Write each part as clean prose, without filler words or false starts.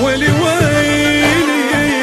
ويلي ويلي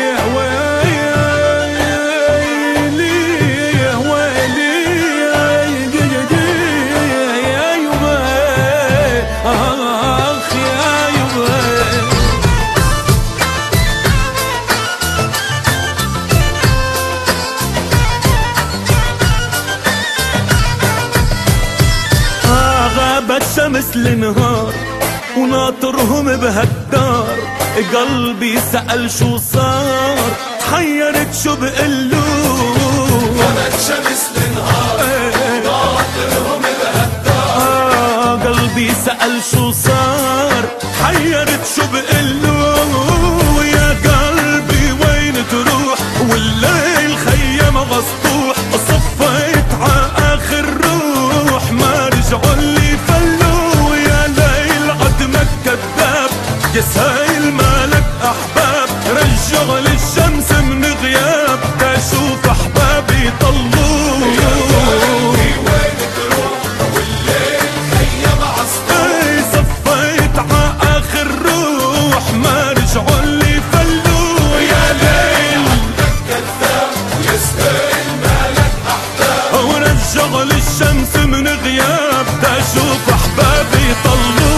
غابت شمس النهار وناطرهم بهالدار، قلبي سأل شو صار، تحيرت شو بقلو. غابت شمس النهار وناطرهم بهالدار، قلبي سأل شو صار، تحيرت شو بقلو. يا قلبي وين تروح والليل خيم مسطوح، صفيت ع آخر روح ما رجعوا لي فلو. يا ليل عدمك كذاب يسهل مالك أحباب، رجع لي الشمس من غياب تشوف أحبابي طلوا. يا قلبي وين تروح والليل خيم مسطوح، صفيت ع آخر روح ما رجعوا لي فلو. يا ليل عدمك كذاب ويسهل مالك أحباب، ورجع لي الشمس من غياب تشوف أحبابي طلوا.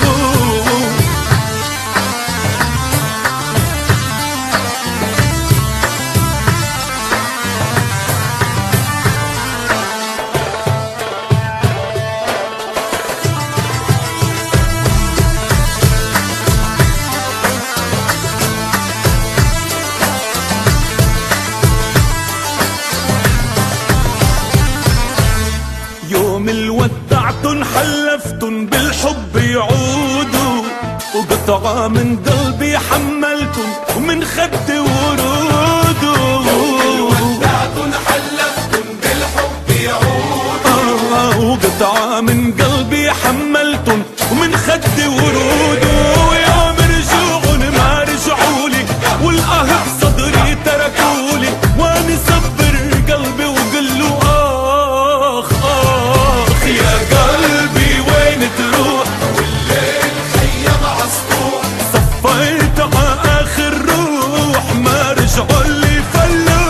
يوم الودعتن حلفتن بالحب يعودوا، وقطعة من قلبي حملتن ومن خدي ورودوا. ودعتن حلفتن بالحب يعودوا، وقطعة من قلبي حملتن ومن خدي ورودوا. يوم رجوعن ما رجعولي والقهر صدري تركولي، واني صبر قلبي وقله آخ آخ. يا قلبي وين تروح والليل خيم مسطوح، صفيت ع آخر روح ما رجعوا لي فلو.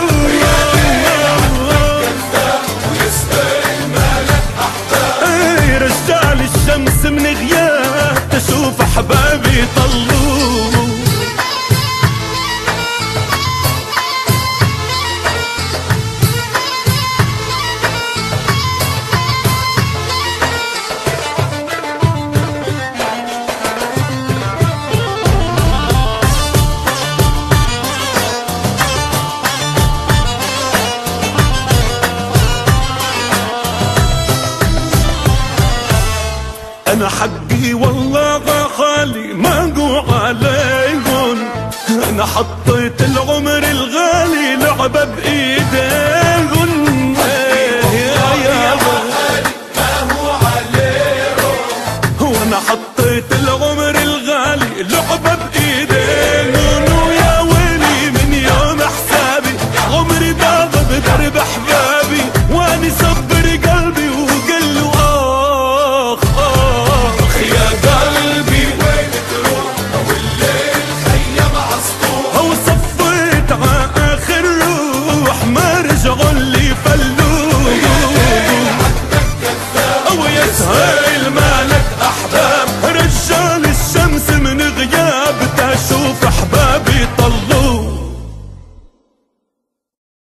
كذاب ويسهل مالك أحباب، رجع لي الشمس من غياب تشوف أحبابي طلوا. أنا حقي والله خالي ما قوع عليهم، أنا حطيت العمر الغالي لعبة بإيديهم. يا غالي ما هو عليهم، وأنا حطيت العمر الغالي لعبة بإيديهم. ويا ويلي من يوم حسابي عمري ضاع بدرب أحبابي، وأني صبر قلبي وقله آخ آخ. يا قلبي وين تروح والليل خيم مسطوح، وصفيت ع آخر روح ما رجعوا لي فلو. ويسهل مالك أحباب، رجال الشمس من غياب تشوف أحبابي طلوا.